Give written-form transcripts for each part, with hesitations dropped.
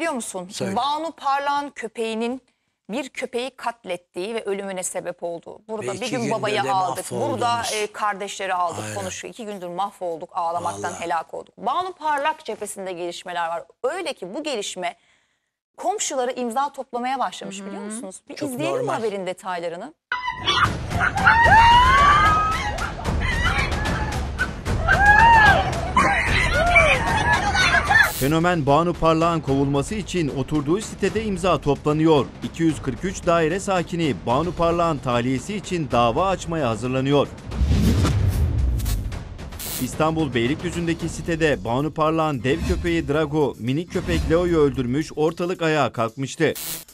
biliyor musun? Söyle. Banu Parlak'ın köpeğinin bir köpeği katlettiği ve ölümüne sebep olduğu. Burada Ve bir 2 gün gündür babayı de aldık. Burada mahvoldunuz. kardeşleri aldık. Aynen. Konuşuyor. 2 gündür mahvolduk. Ağlamaktan Vallahi. helak olduk. Banu Parlak cephesinde gelişmeler var. Öyle ki bu gelişme komşuları imza toplamaya başlamış biliyor musunuz? Bir Çok izleyelim mi normal. haberin detaylarını? Fenomen Banu Parlak'ın kovulması için oturduğu sitede imza toplanıyor. 243 daire sakini Banu Parlak'ın tahliyesi için dava açmaya hazırlanıyor. İstanbul Beylikdüzü'ndeki sitede Banu Parlak'ın dev köpeği Drago, minik köpek Leo'yu öldürmüş, ortalık ayağa kalkmıştı.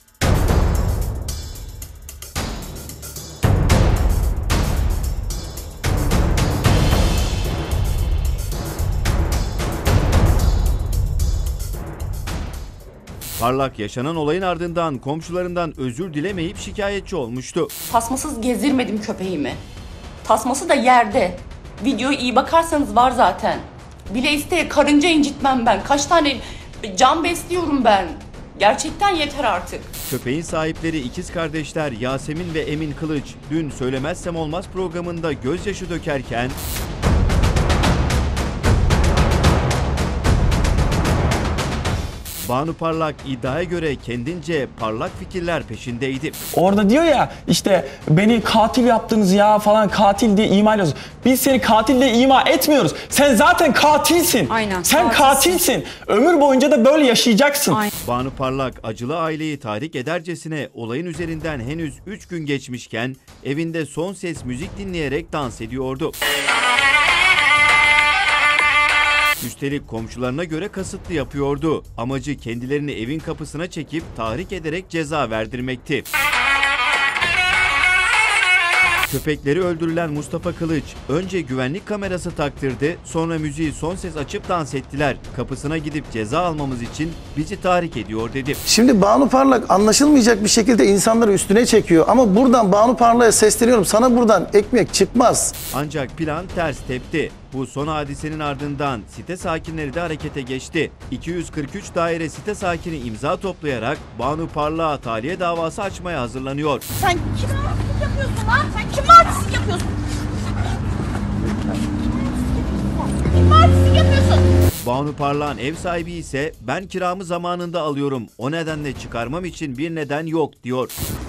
Parlak yaşanan olayın ardından komşularından özür dilemeyip şikayetçi olmuştu. Tasmasız gezdirmedim köpeğimi. Tasması da yerde. Videoya iyi bakarsanız var zaten. Bile isteye karınca incitmem ben. Kaç tane can besliyorum ben. Gerçekten yeter artık. Köpeğin sahipleri ikiz kardeşler Yasemin ve Emin Kılıç dün Söylemezsem Olmaz programında gözyaşı dökerken Banu Parlak iddiaya göre kendince parlak fikirler peşindeydi. Orada diyor ya işte beni katil yaptınız ya falan, katil diye ima ediyoruz. Biz seni katil diye ima etmiyoruz. Sen zaten katilsin. Aynen, Sen katilsin. katilsin. Ömür boyunca da böyle yaşayacaksın. Aynen. Banu Parlak acılı aileyi tahrik edercesine olayın üzerinden henüz 3 gün geçmişken evinde son ses müzik dinleyerek dans ediyordu. Üstelik komşularına göre kasıtlı yapıyordu. Amacı kendilerini evin kapısına çekip tahrik ederek ceza verdirmekti. Köpekleri öldürülen Mustafa Kılıç önce güvenlik kamerası taktırdı, sonra müziği son ses açıp dans ettiler. Kapısına gidip ceza almamız için bizi tahrik ediyor dedi. Şimdi Banu Parlak anlaşılmayacak bir şekilde insanları üstüne çekiyor ama buradan Banu Parlak'a sesleniyorum. Sana buradan ekmek çıkmaz. Ancak plan ters tepti. Bu son hadisenin ardından site sakinleri de harekete geçti. 243 daire site sakini imza toplayarak Banu Parlak'a tahliye davası açmaya hazırlanıyor. Sen kim artistlik yapıyorsun lan? Sen kim artistlik yapıyorsun? Kim artistlik yapıyorsun? Banu Parlak'ın ev sahibi ise ben kiramı zamanında alıyorum. O nedenle çıkarmam için bir neden yok diyor.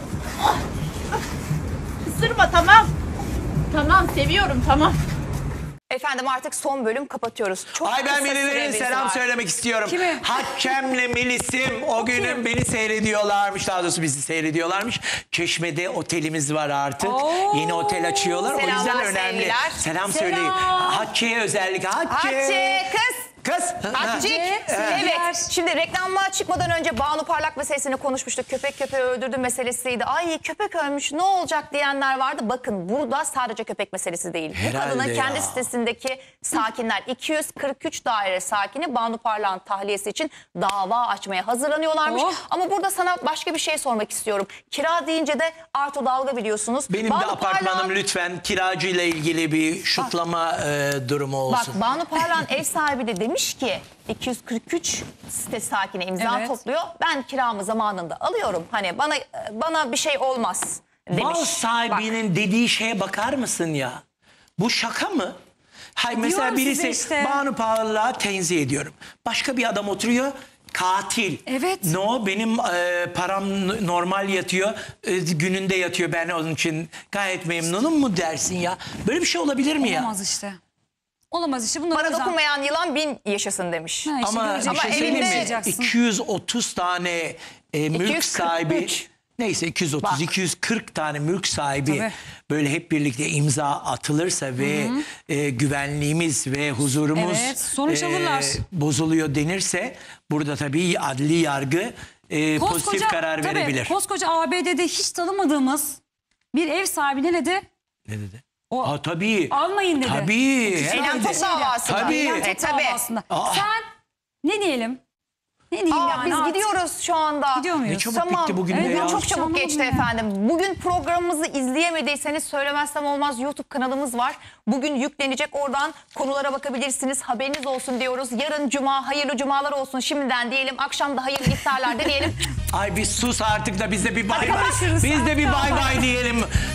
Isırma, tamam. Tamam, seviyorum, tamam. Efendim artık son bölüm kapatıyoruz. Çok Ay ben kısa Melih'e süremiz selam var. söylemek istiyorum. Kime? Hakkemle Melis'im o günün beni seyrediyorlarmış. Daha doğrusu bizi seyrediyorlarmış. Çeşme'de otelimiz var artık. Oo. Yeni otel açıyorlar. O yüzden Selamlar, önemli. sevgiler. Selam Selam. söyleyin. Hatice'ye özellikle. Hatice kız. Kız. Hatice. sevgiler. Evet. Şimdi reklamlar çıkmadan önce Banu Parlak meselesini konuşmuştuk. Köpek köpeği öldürdü meselesiydi. Ay köpek ölmüş ne olacak diyenler vardı. Bakın burada sadece köpek meselesi değil. Bu Herhalde kadının kendi ya. sitesindeki sakinler 243 daire sakini Banu Parlak'ın tahliyesi için dava açmaya hazırlanıyorlarmış. Oh. Ama burada sana başka bir şey sormak istiyorum. Kira deyince de Arto Dalga biliyorsunuz. Benim de Banu apartmanım Parlak'ın- lütfen kiracıyla ilgili bir şutlama durumu olsun. Bak Banu Parlak'ın ev sahibi de demiş ki 243 site sakini imza Evet. topluyor. Ben kiramı zamanında alıyorum. Hani bana bir şey olmaz demiş. Mal Bak, sahibinin dediği şeye bakar mısın ya? Bu şaka mı? Hayır mesela Diyorum birisi size işte. Banu Parlak'a tenzih ediyorum. Başka bir adam oturuyor. Katil. Evet. No benim param normal yatıyor. Gününde yatıyor. Ben onun için gayet memnunum mu dersin ya? Böyle bir şey olabilir mi ya? Olamaz işte. Olamaz işte. Bunlar Bana özel. dokunmayan yılan 1000 yaşasın demiş. Ha, işte Ama göreceksin. bir şey Ama söyleyeyim mi? evinde- Göreceksin. 230 tane mülk 243. sahibi, neyse 230, Bak. 240 tane mülk sahibi Tabii. böyle hep birlikte imza atılırsa ve güvenliğimiz ve huzurumuz Evet, sonuç alırlar. bozuluyor denirse burada tabii adli yargı pozitif karar tabii, verebilir. Koskoca ABD'de hiç tanımadığımız bir ev sahibi ne dedi? Ne dedi? O Tabii. almayın dedi. Tabii. Eylem herhalde. çok davası var. Tabii. Tabii. Çok davasında. Aa. Sen ne diyelim? Ne diyeyim Aa, yani biz artık. gidiyoruz şu anda. Gidiyor muyuz? Ne çabuk bitti bugün de Bugün ya. çok çabuk geçti efendim. Bugün programımızı izleyemediyseniz söylemezsem olmaz, YouTube kanalımız var. Bugün yüklenecek, oradan konulara bakabilirsiniz. Haberiniz olsun diyoruz. Yarın cuma, hayırlı cumalar olsun şimdiden diyelim. Akşam da hayırlı iftarlar dileyelim. Ay bir sus artık da biz de bir bay bay. görüşürüz. Biz de bir bay bay diyelim.